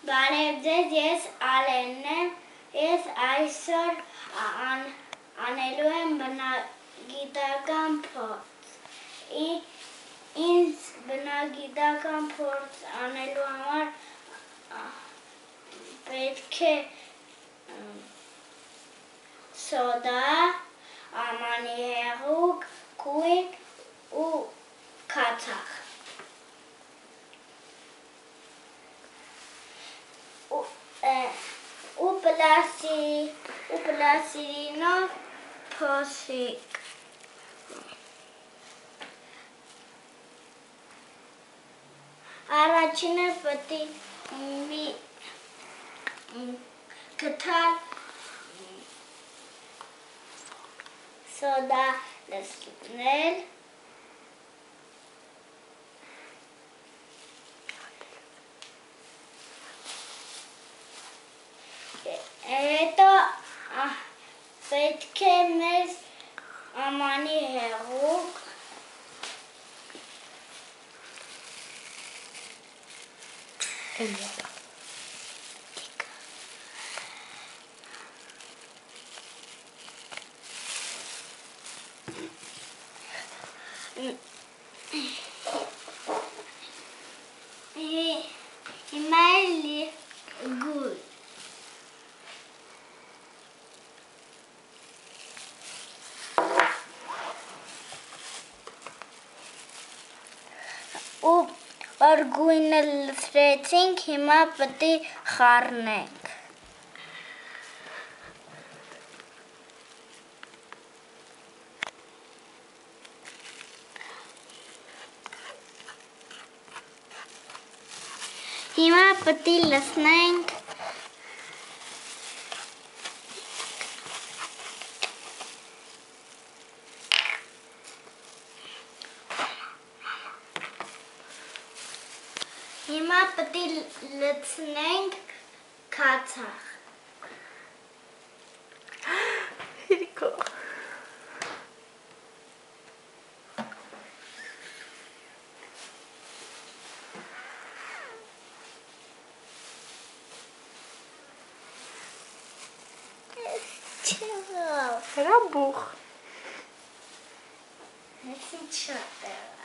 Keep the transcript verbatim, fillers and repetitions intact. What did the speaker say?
Բարև ձեզ, ես Ալենն եմ, ես այսօր ան, անելու եմ բնագիտական փորձ։ Ինձ բնագիտական փորձ անելու համար պետք է սոդա, ամանի հեղուկ, կույն ու քացախ։ ու պլաստիլինով փոշիկ։ Առաջինը պետք է մի գտալ սոդա լցնել, հետո պետք է մեզ ամանի հեղուկ, հիմա էլի գույն։ Ու որ գույնը լցրեցինք, հիմա պետք է խառնենք։ Հիմա պետք է լցնենք Հիմա պետք է լցնենք քացախ։ Հերիկո։ Հրաբուխ։ Հեսի չա